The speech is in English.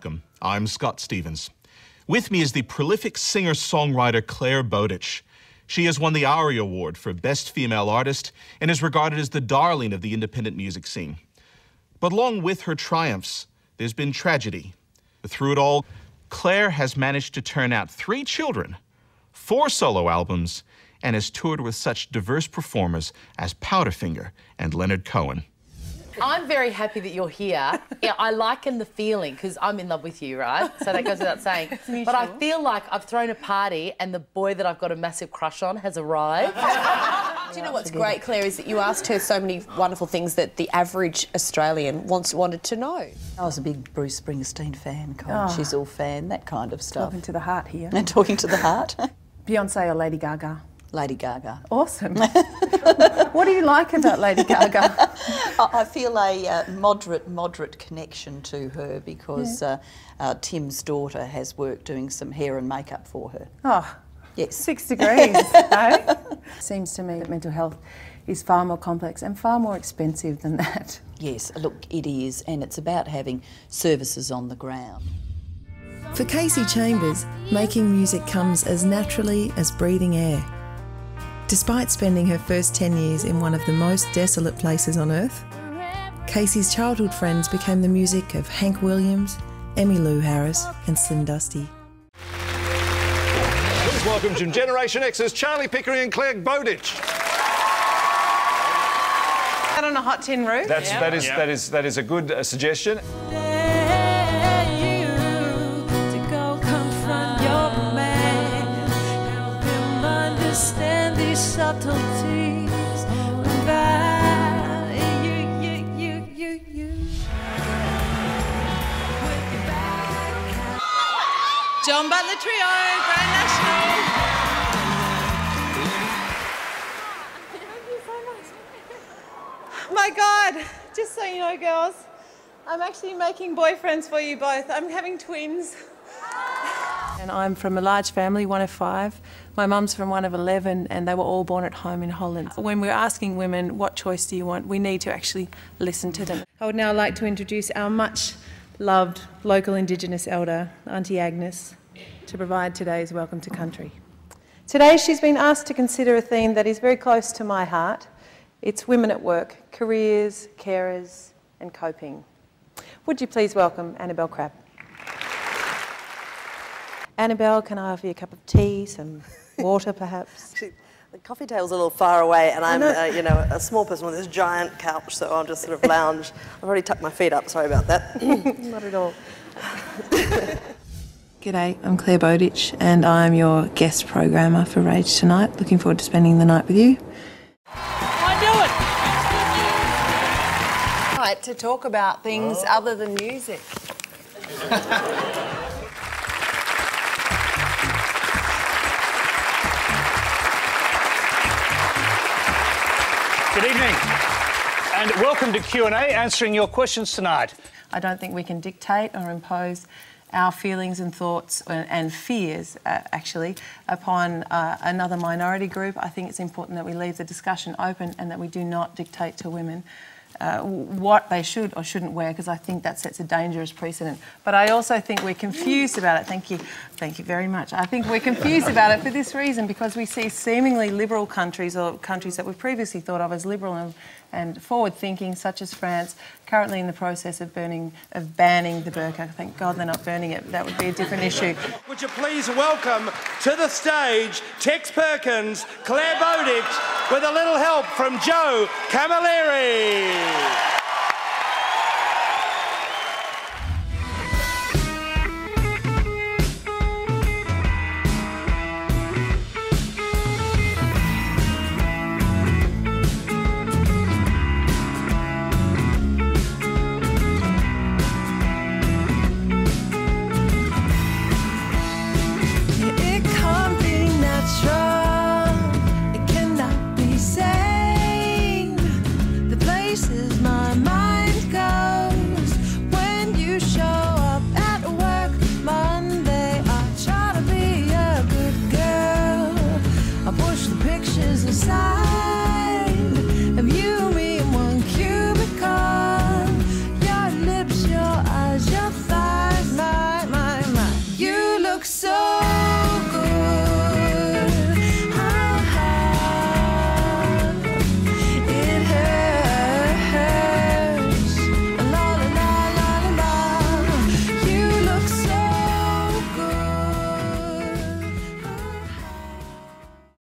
welcome. I'm Scott Stevens. With me is the prolific singer-songwriter Clare Bowditch. She has won the ARIA Award for Best Female Artist and is regarded as the darling of the independent music scene. But along with her triumphs, there's been tragedy. Through it all, Clare has managed to turn out 3 children, 4 solo albums, and has toured with such diverse performers as Powderfinger and Leonard Cohen. I'm very happy that you're here. Yeah, I liken the feeling, because I'm in love with you, right? So that goes without saying. But I feel like I've thrown a party and the boy that I've got a massive crush on has arrived. Do you know what's great, Clare, is that you asked her so many wonderful things that the average Australian wanted to know. I was a big Bruce Springsteen fan, Colin. She's all fan, that kind of stuff. Talking to the heart here. And talking to the heart. Beyonce or Lady Gaga? Lady Gaga. Awesome. What do you like about Lady Gaga? I feel a moderate connection to her because Tim's daughter has worked doing some hair and makeup for her. Oh, yes. 6 degrees, eh? Seems to me that mental health is far more complex and far more expensive than that. Yes, look, it is, and it's about having services on the ground. For Kasey Chambers, making music comes as naturally as breathing air. Despite spending her first 10 years in one of the most desolate places on earth, Kasey's childhood friends became the music of Hank Williams, Emmylou Harris and Slim Dusty. Please welcome from Generation X's Charlie Pickering and Clare Bowditch. That on a hot tin roof? That is a good suggestion. Subtleties about you. John Butler Trio, Grand National. Thank you so much. My God, just so you know, girls, I'm actually making boyfriends for you both. I'm having twins. And I'm from a large family, one of 5. My mum's from one of 11, and they were all born at home in Holland. When we're asking women, what choice do you want, we need to actually listen to them. I would now like to introduce our much-loved local Indigenous elder, Auntie Agnes, to provide today's Welcome to Country. Today she's been asked to consider a theme that is very close to my heart. It's women at work, careers, carers and coping. Would you please welcome Annabelle Crabb. Annabelle, can I offer you a cup of tea, some water perhaps? The coffee table's a little far away and I'm, you know, a small person with this giant couch, so I'll just sort of lounge. I've already tucked my feet up, sorry about that. Not at all. G'day, I'm Clare Bowditch and I'm your guest programmer for Rage tonight. Looking forward to spending the night with you. I knew it! Right, to talk about things other than music. Good evening, and welcome to Q&A, answering your questions tonight. I don't think we can dictate or impose our feelings and thoughts and fears, actually, upon another minority group. I think it's important that we leave the discussion open and that we do not dictate to women what they should or shouldn't wear, because I think that sets a dangerous precedent. But I also think we're confused about it. Thank you very much. I think we're confused about it for this reason, because we see seemingly liberal countries, or countries that we previously thought of as liberal and forward-thinking, such as France, currently in the process of banning the burqa. Thank God they're not burning it. That would be a different issue. Would you please welcome to the stage Tex Perkins, Clare Bowditch, with a little help from Joe Camilleri.